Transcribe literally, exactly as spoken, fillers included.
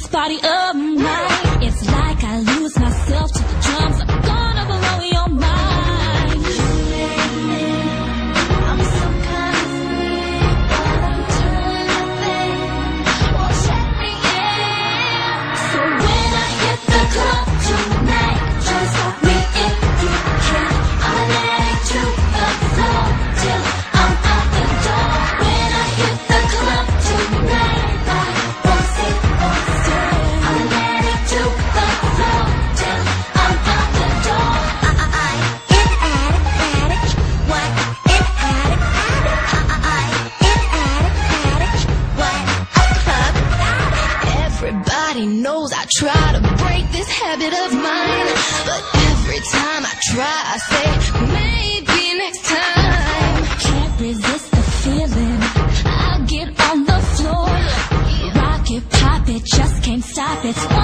this body of mine. It's like I lose myself to the drums. I'm gonna blow your mind. I'm some kind of freak, but I'm doing the thing. Won't check me in. So when I hit the club tonight, try to stop me if you can. I'm addict to the floor till I'm out the door. When I hit the club tonight, I won't sit or stay. I'm addict to the floor till I'm out the door. I, I, I, it addict, addict, what? It addict, addict. I, I, it addict, addict, what? A club addict. Everybody knows I try to break this habit of mine, but every time I try, I say maybe next time. Can't resist the feeling. I get on the floor, rock it, pop it, just can't stop it.